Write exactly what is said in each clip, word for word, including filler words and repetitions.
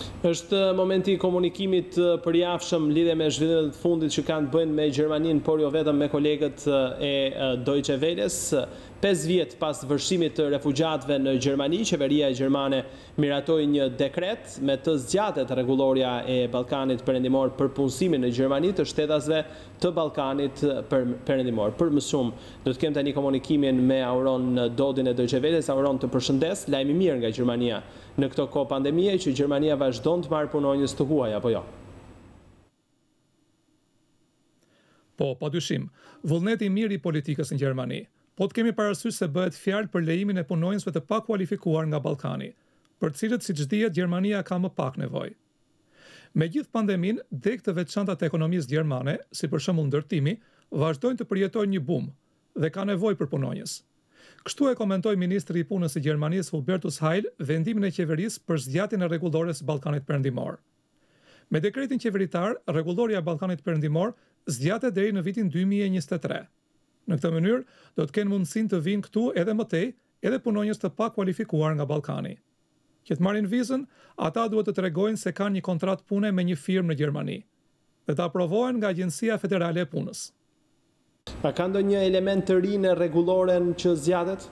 Është momenti i komunikimit përjavshëm lidhe me zhvillimet e fundit që kanë të bëjnë me Gjermaninë, por jo vetëm me kolegët e Deutsche Welles. pesë vjet pas vërshimit të refugjatëve në Gjermani, qeveria e gjermane miratoi një dekret me të zgjatet rregulloria e Ballkanit Perëndimor për punësimin në Gjermani të shtetasve të Ballkanit Perëndimor. Për më shumë, do të kem tani komunikimin me Auron Dodin e Deutsche Welles. Auron, të përshëndes. Lajm i mirë nga Gjermania në këto kohë pandemie që Gjermania vazhdon të marrë punonjës të huaj, apo jo? Po, padyshim, vullneti i mirë i politikës në Gjermani. Po të kemi parasysh se bëhet fjalë për lejimin e punonjësve të pakualifikuar nga Ballkani, për cilët siç dihet Gjermania ka më pak nevojë. Me gjithë pandemin, degë të veçanta të ekonomisë gjermane, si për shembull ndërtimi, vazhdojnë të përjetojnë një bum dhe ka nevojë për punonjës. Kështu e komentoi ministri i punës së Gjermanisë Hubertus Heil vendimin e qeverisë për zgjatjen e rregullores së Ballkanit Perëndimor. Me dekretin qeveritar, rregulloria e Ballkanit Perëndimor zgjatet deri në vitin dy mijë e njëzet e tre. Në këtë mënyrë, do të kenë mundësinë të vinë këtu edhe më tej, edhe punonjës të pakualifikuar nga Ballkani. Që të marrin vizën, ata duhet të tregojnë se kanë një kontratë pune me një firmë në Gjermani dhe të aprovohen nga Agjencia Federale e Punës. A ka ndonjë element të ri në rregulloren që zgjatet?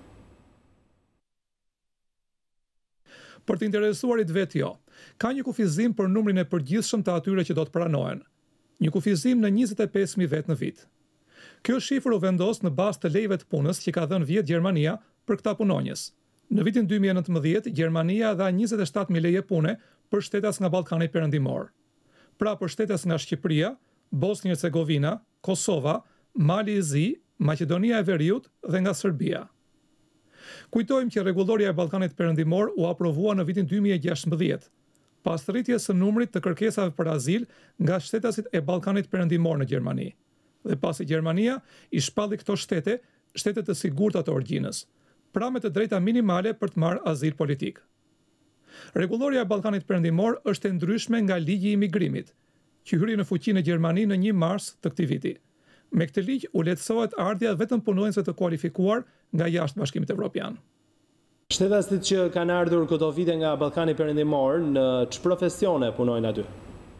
Për të interesuarit vetë jo. Ka një kufizim për numrin e përgjithshëm të atyre që do të pranohen. Një kufizim në njëzet e pesë mijë vet në vit. Kjo shifër u vendos në bazë të lejeve të punës që ka dhënë vjet Gjermania për këta punonjës. Në vitin dy mijë e nëntëmbëdhjetë, Gjermania dha njëzet e shtatë mijë leje pune për shtetas nga Ballkani Perëndimor. Pra për shtetas nga Shqipëria, Bosnia e Hercegovina, Kosova, Mali i Zi, Maqedonia e Veriut dhe nga Serbia. Kujtojmë që rregulloria e Ballkanit Perëndimor u aprovua në vitin dy mijë e gjashtëmbëdhjetë, pas rritjes së numrit të kërkesave për azil nga shtetasit e Ballkanit Perëndimor në Gjermani. Dhe pasi Gjermania i shpalli këto shtete, shtete të sigurta të origjinës, pra me të drejta minimale për të marrë azil politik. Rregulloria e Ballkanit Perëndimor është e ndryshme nga ligji i migrimit, që hyri në fuqi në Gjermani në një mars të këtij viti. Me këtë ligj u lehtësohet ardhja vetëm punonjësve të kualifikuar nga jashtë Bashkimit Evropian. Shtetasit që kanë ardhur këto vite nga Ballkani Perëndimor, në ç'është profesione punojnë aty?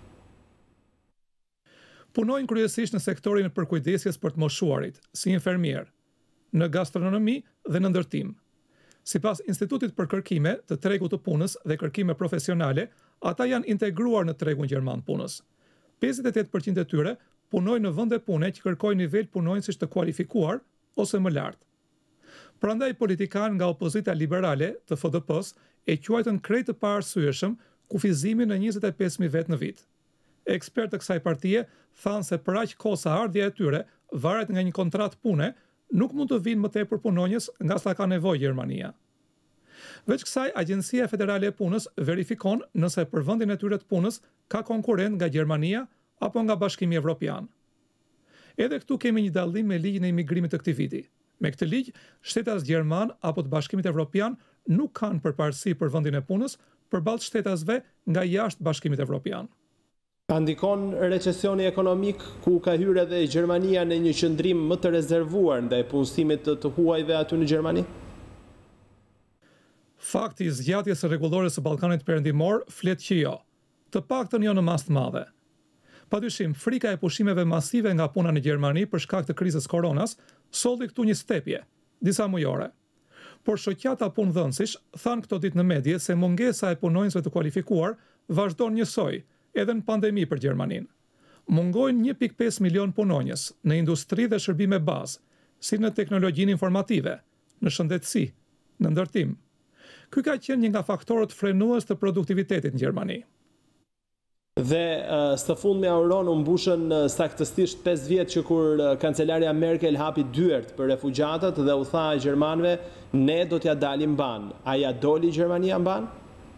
Punojnë kryesisht në sektorin e përkujdesjes për të moshuarit, si infermier, në gastronomi dhe në ndërtim. Sipas Institutit për Kërkime të Tregut të Punës dhe Kërkime Profesionale, ata janë integruar në tregun gjerman punës. pesëdhjetë e tetë përqind e tyre punojnë në vende pune që kërkojnë nivel punonjësish të kualifikuar ose më lartë. Prandaj politikanë nga opozita liberale të F D P-s e quajtën krejt të paarsyeshëm kufizimin në njëzet e pesë mijë vet në vit. Ekspertë të kësaj partie thanë se për aq kohë sa ardhja e tyre varet nga një kontratë pune, nuk mund të vinë më tepër punonjës nga sa ka nevojë Gjermania. Veç kësaj, Agjencia Federale e Punës verifikon nëse për vendin e tyre të punës ka konkurrent nga Gjermania apo nga Bashkimi Evropian. Edhe këtu kemi një dallim me ligjin e imigrimit të këtij viti. Me këtë ligj, shtetas gjerman apo të Bashkimit Evropian nuk kanë përparësi për vendin e punës përballë shtetasve nga jashtë Bashkimit Evropian. A ndikon recesioni ekonomik ku ka hyrë edhe Gjermania në një qëndrim më të rezervuar ndaj punësimit të, të huajve aty në Gjermani? Fakti i zgjatjes së rregullores së Ballkanit Perëndimor flet që jo, të paktën jo në mas të madhe. Padyshim, frika e pushimeve masive nga puna në Gjermani për shkak të krizës koronas solli këtu një stepje, disa mujore. Por shoqata punëdhënësish thanë këto ditë në medje se mungesa e punonjësve të kualifikuar vazhdon njësoj edhe në pandemi për Gjermaninë. Mungojnë një pikë pesë milion punonjës në industri dhe shërbime bazë, si në teknologjinë informative, në shëndetësi, në ndërtim. Ky ka qenë një nga faktorët frenues të produktivitetit në Gjermani. Dhe uh, së fundmi Auron u mbushën uh, saktësisht pesë vjet që kur uh, kancelaria Merkel hapi dyert për refugjatët dhe u tha gjermanëve, ne do t'ja dalim ban. A ja doli Gjermania mban?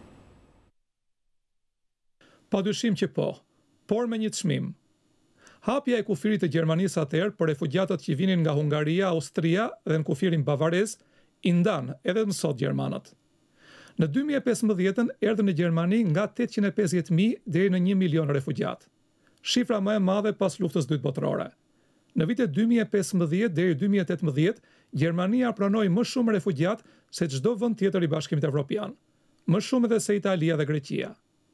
Padyshim që po, por me një çmim. Hapja e kufirit të Gjermanisë atëherë për refugjatët që vinin nga Hungaria, Austria dhe në kufirin bavarez, i ndan edhe më sot gjermanët. Në dy mijë e pesëmbëdhjetë erdhën në Gjermani nga tetëqind e pesëdhjetë mijë deri në një milion refugjat. Shifra më e madhe pas luftës së dytë botërore. Në vitet dy mijë e pesëmbëdhjetë deri dy mijë e tetëmbëdhjetë, Gjermania pranoi më shumë refugjat se çdo vend tjetër i Bashkimit Evropian, më shumë edhe se Italia dhe Greqia.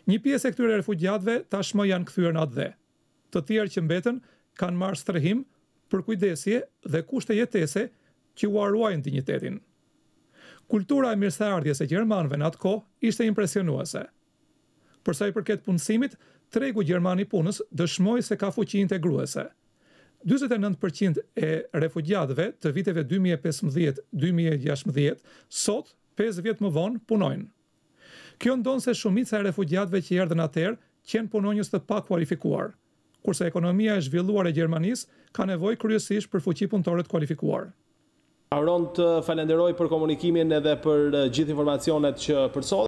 Një pjesë e këtyre refugjatëve tashmë janë kthyer në atë dhe. Të tjerë që mbetën kanë marrë strehim për kujdesje dhe kushte jetese që u ruajnë dinjitetin. Kultura e mirëseardhjes e gjermanëve në atë kohë ishte impresionuese. Për sa i përket punësimit, tregu gjerman i punës dëshmoi se ka fuqi integruese. njëzet e nëntë përqind e refugjatëve të viteve dy mijë e pesëmbëdhjetë dy mijë e gjashtëmbëdhjetë sot, pesë vjet më vonë, punojnë. Kjo ndon se shumica e refugjatëve që erdhën atëherë qenë punonjës të pakualifikuar, kurse ekonomia e zhvilluar e Gjermanisë ka nevojë kryesisht për fuqi punëtore të kualifikuar. Auron, të falenderoj për komunikimin edhe për gjithë informacionet që për sot.